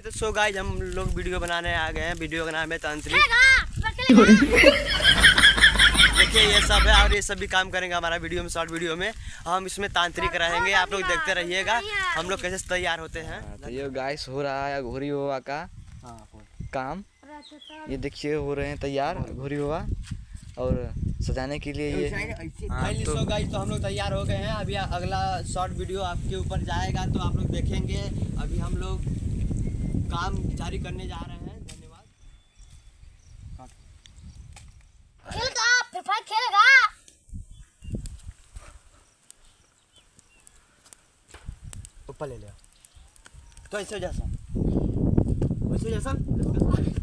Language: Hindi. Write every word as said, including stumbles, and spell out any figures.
तो सो गाइस हम लोग वीडियो बनाने आ गए हैं। वीडियो का नाम है तांत्रिक। देखिए ये सब है और ये सब भी काम करेंगे हमारा वीडियो में, शॉर्ट वीडियो में हम इसमें तांत्रिक रहेंगे। आप लोग देखते रहिएगा हम लोग कैसे तैयार होते हैं। तो ये गाइस हो रहा है घोरी हुआ का काम। ये देखिए हो रहे हैं तैयार घोरी हुआ और सजाने के लिए ये। हाँ, तो सो गाइस तो हम लोग तैयार हो गए हैं। अभी अगला शॉर्ट वीडियो आपके ऊपर जाएगा तो आप लोग देखेंगे। अभी हम लोग काम जारी करने जा रहे हैं। धन्यवाद। खेलेगा फ्री फायर खेलेगा। ऊपर ले लिया तो ऐसे जैसा वैसे जैसा